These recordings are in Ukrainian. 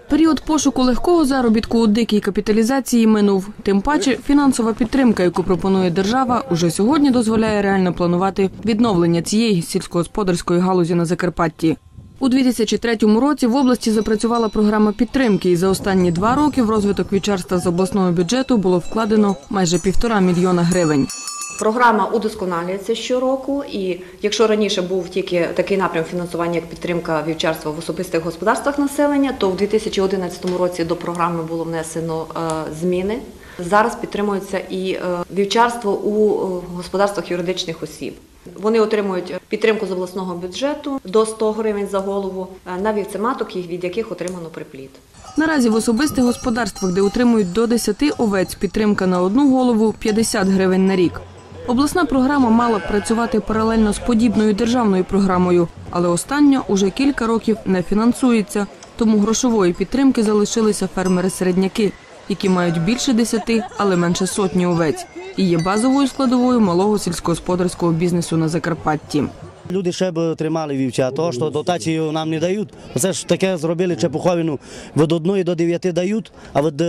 Період пошуку легкого заробітку у дикій капіталізації минув. Тим паче фінансова підтримка, яку пропонує держава, уже сьогодні дозволяє реально планувати відновлення цієї сільськогосподарської галузі на Закарпатті. У 2003 році в області запрацювала програма підтримки, і за останні 2 роки в розвиток вівчарства з обласного бюджету було вкладено майже 1,5 мільйона гривень. Програма удосконалюється щороку, і якщо раніше був тільки такий напрям фінансування, як підтримка вівчарства в особистих господарствах населення, то в 2011 році до програми було внесено зміни. Зараз підтримується і вівчарство у господарствах юридичних осіб. Вони отримують підтримку з обласного бюджету до 100 гривень за голову на вівцематок, від яких отримано приплід. Наразі в особистих господарствах, де утримують до 10 овець, підтримка на одну голову – 50 гривень на рік. Обласна програма мала б працювати паралельно з подібною державною програмою, але остання уже кілька років не фінансується, тому грошової підтримки залишилися фермери-середняки, які мають більше 10, але менше сотні овець, і є базовою складовою малого сільськогосподарського бізнесу на Закарпатті. Люди ще б тримали вівча, того, що дотацію нам не дають. Це ж таке зробили Чепуховину, від 1 до 9 дають, а від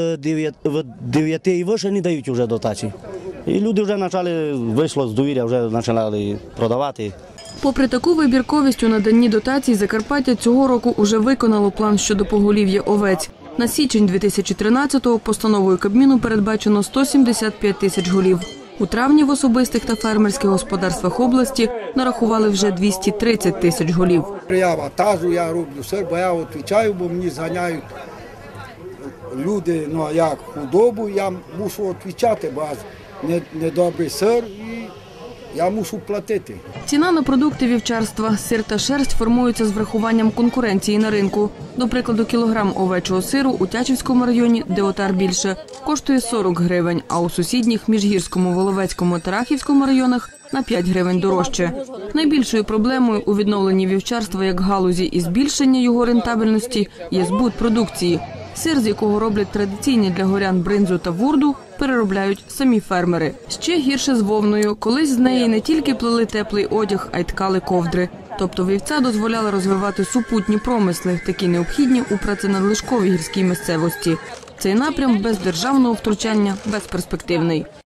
9 і вище не дають вже дотації. І люди вже почали, вийшло з довір'я, вже почали продавати. Попри таку вибірковість у наданні дотацій, Закарпаття цього року уже виконало план щодо поголів'я овець. На січень 2013-го постановою Кабміну передбачено 175 тисяч голів. У травні в особистих та фермерських господарствах області нарахували вже 230 тисяч голів. Я вантажу, я роблю сир, бо я відповідаю, бо мені зганяють люди, як худобу, я мушу відповідати, бо недобрий сир і я мушу платити. Ціна на продукти вівчарства, сир та шерсть формуються з врахуванням конкуренції на ринку. До прикладу, кілограм овечого сиру у Тячівському районі, де отар більше, коштує 40 гривень, а у сусідніх Міжгірському, Воловецькому та Рахівському районах на 5 гривень дорожче. Найбільшою проблемою у відновленні вівчарства як галузі і збільшення його рентабельності є збут продукції. Сир, з якого роблять традиційні для горян бринзу та вурду, переробляють самі фермери. Ще гірше з вовною. Колись з неї не тільки плели теплий одяг, а й ткали ковдри. Тобто вівця дозволяла розвивати супутні промисли, такі необхідні у праценадлишковій гірській місцевості. Цей напрям без державного втручання безперспективний.